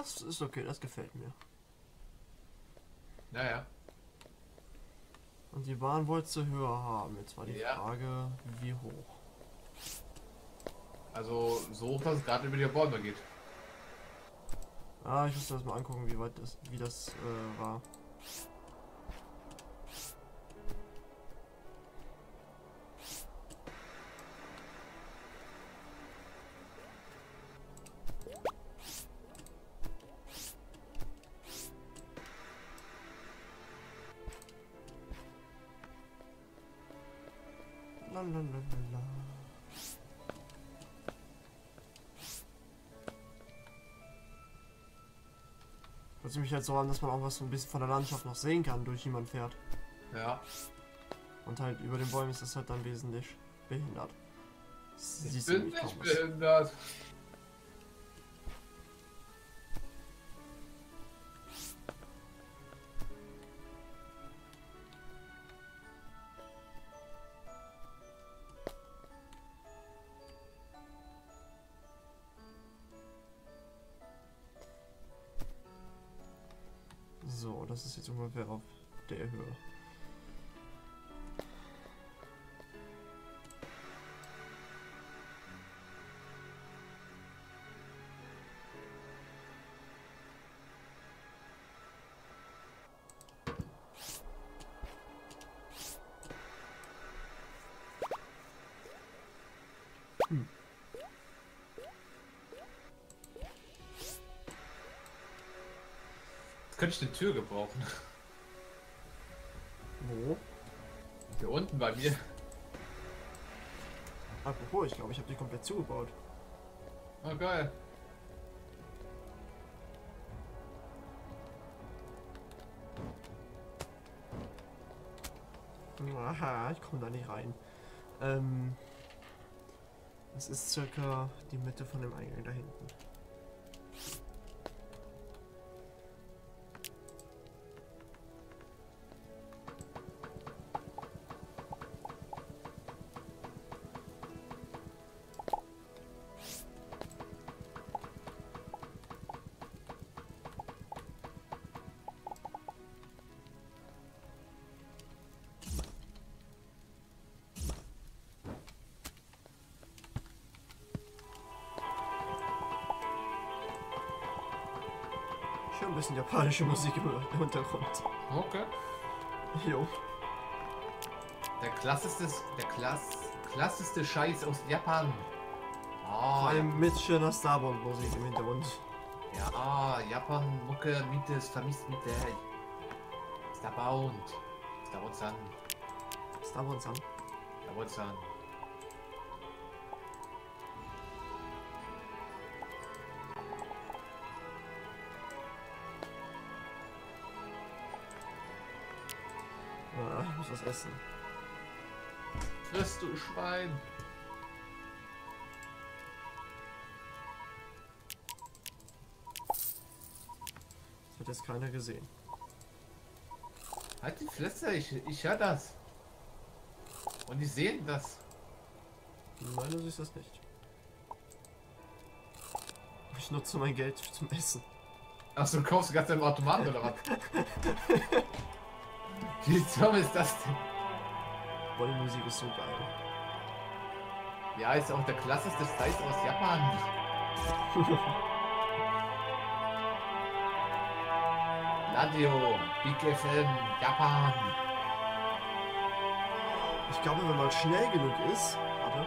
Das ist okay, das gefällt mir. Naja. Und die Bahn wolltest du höher haben. Jetzt war die Ja. Frage, wie hoch. Also so hoch, dass es gerade über die Bäume geht. Ah, ich muss das mal angucken, wie das war. Lalalala. Hört sich mich halt so an, dass man auch was so ein bisschen von der Landschaft noch sehen kann, durch die man fährt. Ja. Und halt über den Bäumen ist das halt dann wesentlich behindert. Ich Siehst du bin nämlich kaum nicht was. behindert. So, das ist jetzt ungefähr auf der Höhe. Jetzt könnte ich eine Tür gebrauchen. Wo? Hier unten bei mir. Apropos, ich glaube, ich habe die komplett zugebaut. Oh geil. Aha, ich komme da nicht rein. Das ist circa die Mitte von dem Eingang da hinten. Schon ein bisschen japanische Musik im Hintergrund. Okay. Jo. Klassischste Scheiß aus Japan. Vor Ah, allem mit schöner Starbound-Musik im Hintergrund. ja, Japan Mucke mit das vermisst mit der Starbound. Starbound-san. Starbound-san. Starbound-san. Ah, ich muss was essen. Friss du Schwein. Das hat jetzt keiner gesehen. Halt die Fresse, ich höre das. Und die sehen das. Nein, du siehst das nicht. Ich nutze mein Geld zum Essen. Achso, du kaufst ganz im Automaten oder was? Wie dumm ist das denn? Boah, die Musik ist so geil. Ja, ist auch der klassischste Style aus Japan. Radio, Big FM, Japan. Ich glaube, wenn man schnell genug ist. Warte.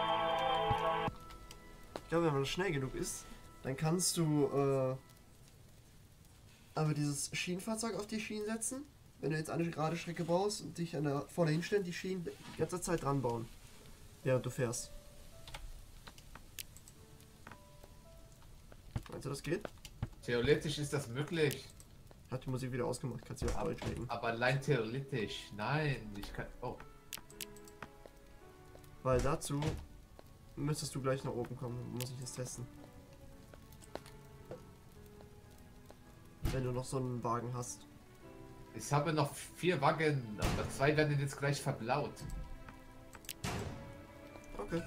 Ich glaube, wenn man schnell genug ist, dann kannst du aber dieses Schienenfahrzeug auf die Schienen setzen. Wenn du jetzt eine gerade Strecke baust und dich vorne hinstellen, die Schienen die ganze Zeit dran bauen. Während du fährst. Meinst du, das geht? Theoretisch ist das möglich. Hat die Musik wieder ausgemacht, kannst du auf Deutsch legen. Aber allein theoretisch. Nein, ich kann. Oh. Weil dazu müsstest du gleich nach oben kommen, muss ich das testen. Wenn du noch so einen Wagen hast. Ich habe noch 4 Wagen, aber 2 werden jetzt gleich verblaut. Okay.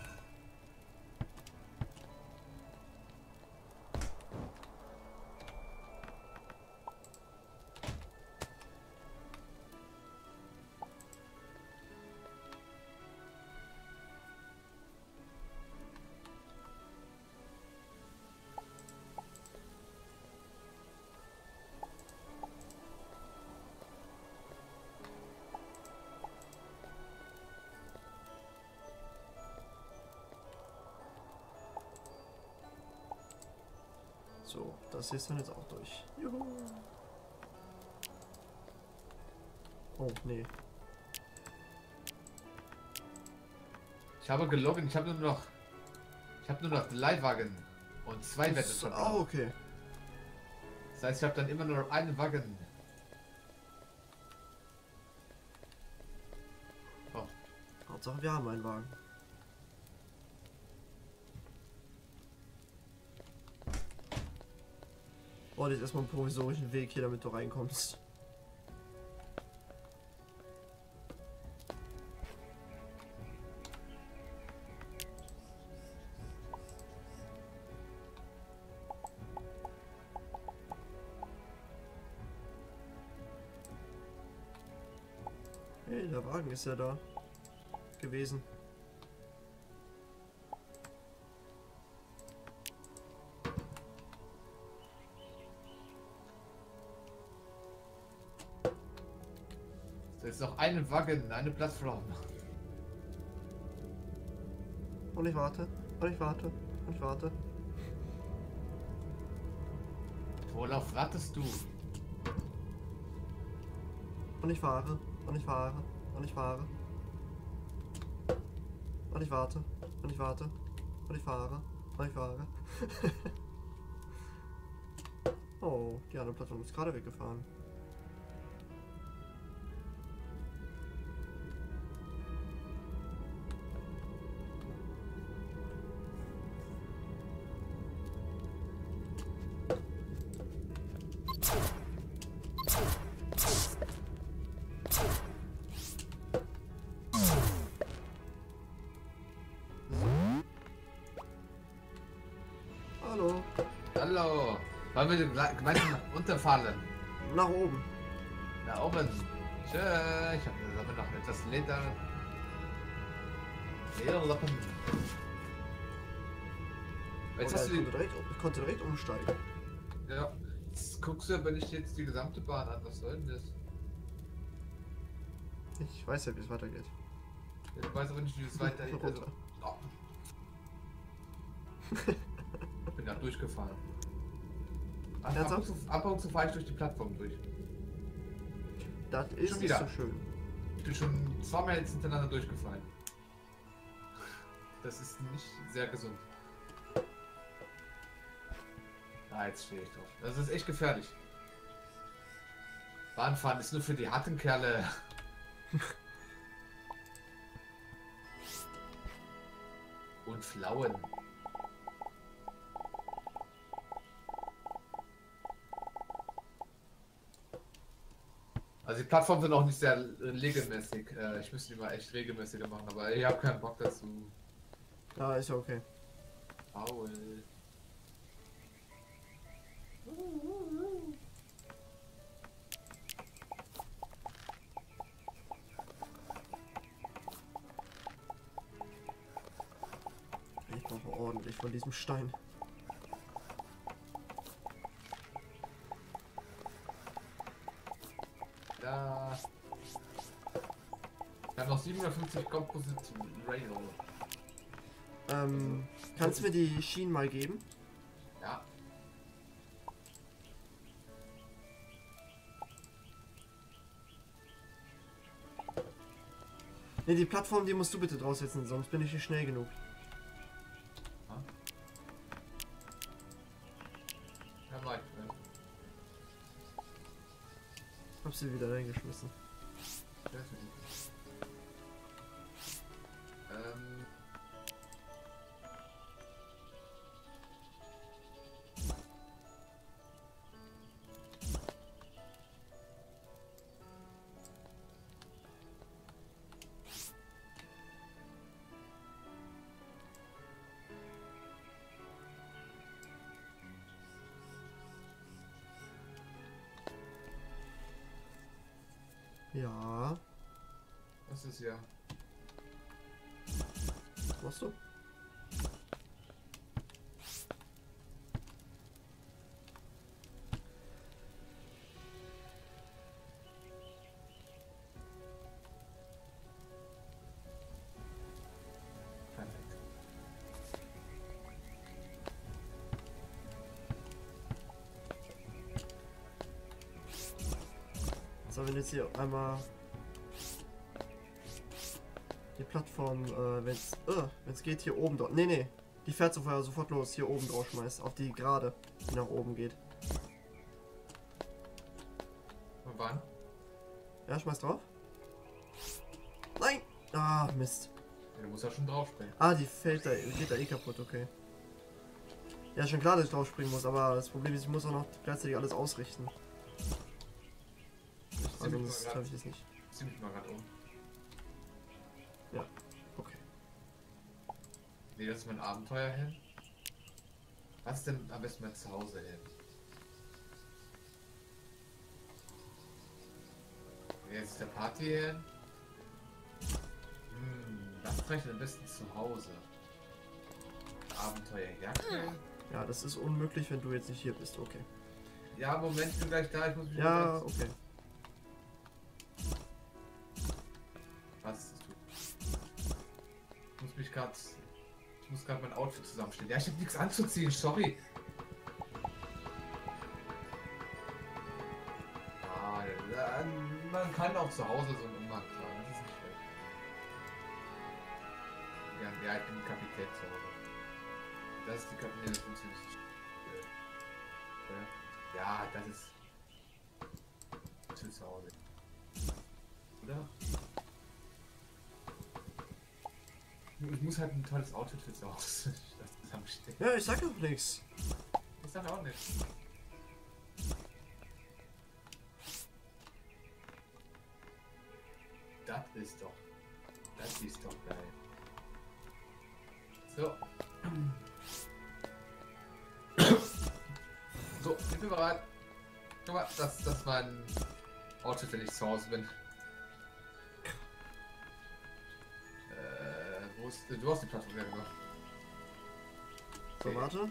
So, das hier ist dann jetzt auch durch. Juhu. Oh, nee. Ich habe gelogen, ich habe nur noch 3 Wagen und 2 Wette Oh, verbraucht. okay. Das heißt, ich habe dann immer nur noch einen Wagen. Oh, Hauptsache wir haben einen Wagen. Oh, jetzt erstmal einen provisorischen Weg hier, damit du reinkommst. Hey, der Wagen ist ja da gewesen. da ist noch ein Wagen, eine Plattform. Und ich warte. Und ich warte. Und ich warte. Worauf wartest du? Und ich fahre. Und ich fahre. Und ich fahre. Und ich warte. Und ich warte. Und ich fahre. Und ich fahre. Oh, die andere Plattform ist gerade weggefahren. Hallo. Hallo. Wollen wir gemeinsam runterfahren? Nach oben. Da oben. Tschö, ich habe noch etwas Lederlappen. Jetzt Oh, hast du ich konnte direkt umsteigen. ja. Jetzt guckst du aber nicht jetzt die gesamte Bahn an. Was soll denn das? Ich weiß ja, wie es weitergeht. Ich weiß aber nicht, wie es weitergeht. Also, Runter. oh. Ich bin da durchgefahren. Ab und zu fahre ich durch die Plattform durch. Das ist Schon nicht wieder. so schön. Ich bin schon zweimal jetzt hintereinander durchgefallen. Das ist nicht sehr gesund. Ah, jetzt stehe ich drauf. Das ist echt gefährlich. Bahnfahren ist nur für die harten Kerle. Und Flauen. Also die Plattformen sind auch nicht sehr regelmäßig. Ich müsste die mal echt regelmäßiger machen, aber ich habe keinen Bock dazu. Ja, ist ja okay. Paul. Ich brauche ordentlich von diesem Stein. Da. Ich habe noch 750 Composite Rail. Kannst du mir die Schienen mal geben? Ja. Ne, die Plattform, die musst du bitte draufsetzen, sonst bin ich nicht schnell genug. Ja, weit. Hab sie wieder reingeschmissen. Ja, Das ist ja. was machst du? Perfekt. So, wenn jetzt hier einmal die Plattform, wenn es geht, hier oben dort. Nee. Die fährt sofort los, hier oben drauf schmeißt. Auf die gerade, die nach oben geht. Und wann? Ja, schmeiß drauf. Nein! Ah, Mist. Ja, du musst ja schon drauf springen. Ah, die fällt da, geht da eh kaputt, okay. Ja, schon klar, dass ich drauf springen muss, aber das Problem ist, ich muss auch noch gleichzeitig alles ausrichten. Also das habe ich jetzt nicht. Zieh mich mal gerade um. Ja, okay. Nee, das ist mein Abenteuer hin. Was ist denn am besten mal zu Hause hin? Jetzt ist der Party hin. Was vielleicht am besten zu Hause? Abenteuer Jacke? Ja, das ist unmöglich, wenn du jetzt nicht hier bist, okay. Ja, Moment, ich bin gleich da, ich muss mich Ja, okay. Was ist du? Ich muss gerade mein Outfit zusammenstellen. Ja, ich habe nichts anzuziehen, sorry. Ja, man kann auch zu Hause so einen Umhang tragen, das ist nicht schlecht. Ja, ich bin Kapitän zu Hause. Das ist die Kapitän, das funktioniert nicht. Ja, das ist zu Hause. Oder? Ich muss halt ein tolles Outfit für zu Hause zusammenstellen. Ja, ich sag doch nichts. Ich sag auch nicht. Das ist doch geil. So. So, ich bin bereit. Guck mal, das ist mein Outfit, wenn ich zu Hause bin. Du hast die Plattform ja gemacht. So, Okay. warte.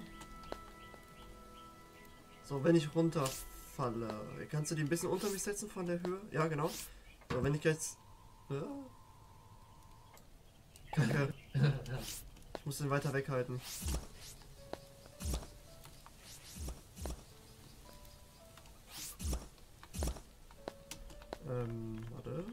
So, wenn ich runterfalle, kannst du die ein bisschen unter mich setzen von der Höhe? Ja, genau. So, wenn ich jetzt... Ja. Kacke. Ich muss den weiter weghalten. Warte.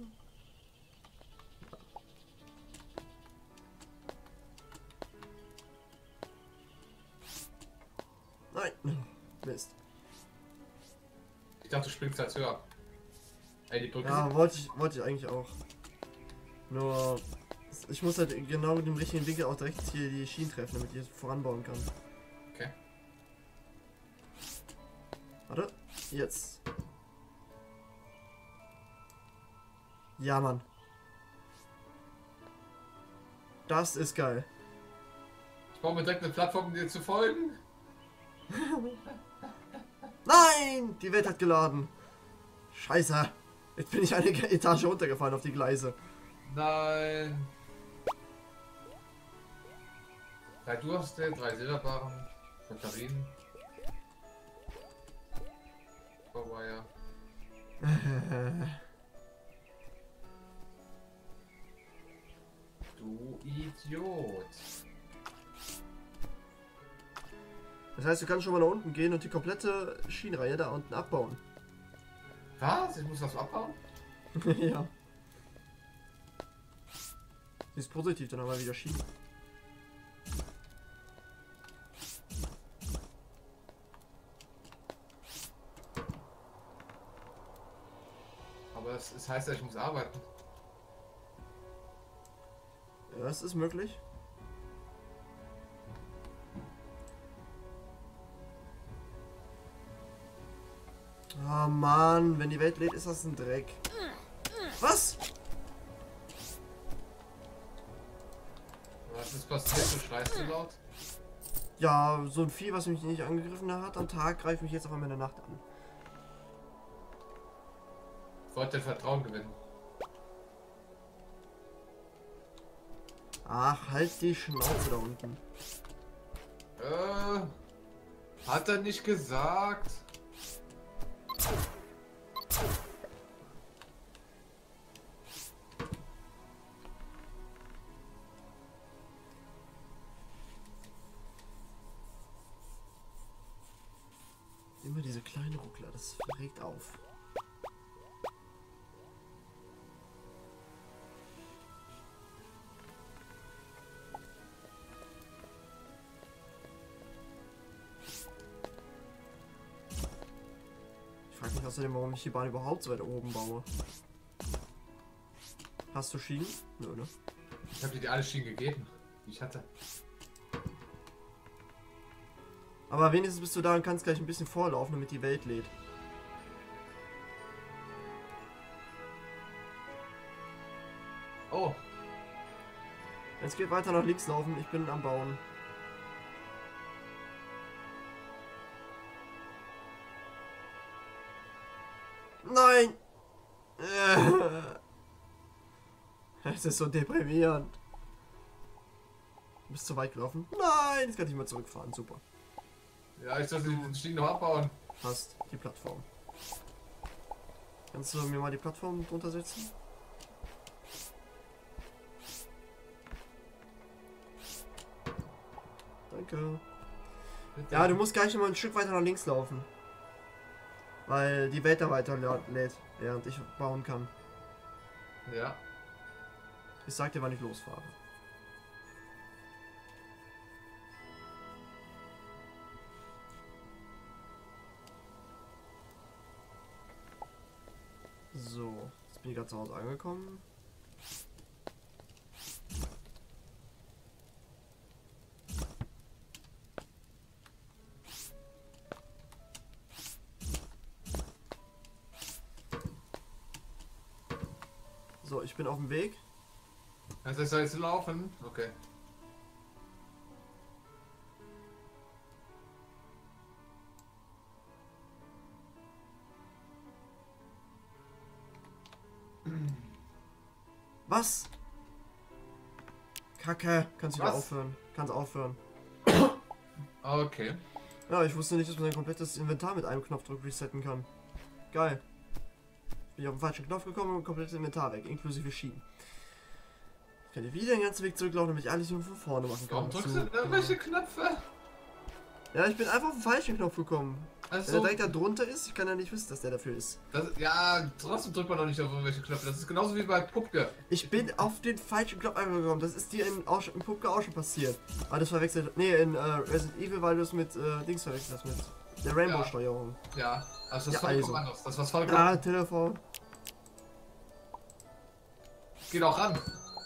Nein. Mist. Ich dachte, du springst als höher. Ey, die Brücke Ja, wollte ich eigentlich auch. Nur... Ich muss halt genau mit dem richtigen Winkel auch direkt hier die Schienen treffen, damit ich es voranbauen kann. Okay. Warte. Jetzt. Ja, Mann. Das ist geil. Ich baue mir direkt eine Plattform, um dir zu folgen. Nein! Die Welt hat geladen. Scheiße. Jetzt bin ich eine Etage runtergefallen auf die Gleise. Nein. 3 Durste, 3 Silberbarren, Batterien. Powerwire. Du Idiot. Das heißt, du kannst schon mal nach unten gehen und die komplette Schienenreihe da unten abbauen. Was? Ich muss das abbauen? Ja. Sie ist positiv, dann haben wir wieder Schienen. Aber es heißt ja, ich muss arbeiten. Ja, das ist möglich. Oh Mann, wenn die Welt lädt, ist das ein Dreck. Was? Was ist passiert? Du schreist so laut? Ja, so ein Vieh, was mich nicht angegriffen hat am Tag, greift mich jetzt auf einmal in der Nacht an. Ich wollte dein Vertrauen gewinnen. Ach, halt die Schnauze da unten. Hat er nicht gesagt? Immer diese kleinen Ruckler, das regt auf. frage mich außerdem, warum ich die Bahn überhaupt so weit oben baue. Hast du Schienen? Nö, ne? Ich habe dir alle Schienen gegeben, die ich hatte. Aber wenigstens bist du da und kannst gleich ein bisschen vorlaufen, damit die Welt lädt. Oh. Jetzt geht weiter nach links laufen, ich bin am Bauen. Nein! Es ist so deprimierend. Du bist zu weit gelaufen. Nein, jetzt kann ich mal zurückfahren. Super. Ja, ich sollte die Schienen noch abbauen. Hast die Plattform. Kannst du mir mal die Plattform drunter setzen? Danke. Bitte. Ja, du musst gleich noch mal ein Stück weiter nach links laufen. Weil die Welt da weiter lädt, während ich bauen kann. Ja. Ich sag dir, wann ich losfahre. So, jetzt bin ich gerade zu Hause angekommen. So, ich bin auf dem Weg. Also ich soll jetzt laufen? Okay. Was? Kacke, kannst du wieder Was? aufhören. Kannst aufhören. Okay. Ja, ich wusste nicht, dass man ein komplettes Inventar mit einem Knopfdruck resetten kann. Geil. Bin ich auf den falschen Knopf gekommen und komplettes Inventar weg, inklusive Schienen. Ich kann hier wieder den ganzen Weg zurücklaufen, damit ich alles nur von vorne machen kann. Warum drückst du irgendwelche Knöpfe? Ja, ich bin einfach auf den falschen Knopf gekommen. Wenn Also, der direkt da drunter ist, ich kann ja nicht wissen, dass der dafür ist. ja, trotzdem drückt man doch nicht auf irgendwelche Knöpfe. Das ist genauso wie bei Pupke. Ich bin auf den falschen Knopf gekommen. Das ist dir in Pupke auch schon passiert. Aber das verwechselt. Nee, in Resident Evil, weil du es mit Dings verwechselt hast, mit der Rainbow-Steuerung. Ja, also das ist Ja, vollkommen also. anders. Das was vollkommen. Ah, Telefon. Geht auch ran.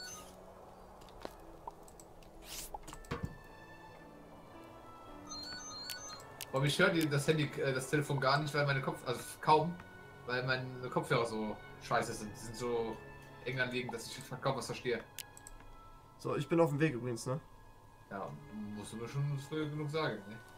Aber ich höre das Handy, das Telefon gar nicht, weil meine also kaum, weil meine Kopfhörer so scheiße sind. Die sind so eng anliegend, dass ich kaum was verstehe. So, ich bin auf dem Weg übrigens, ne? Ja, musst du mir schon früh genug sagen, ne?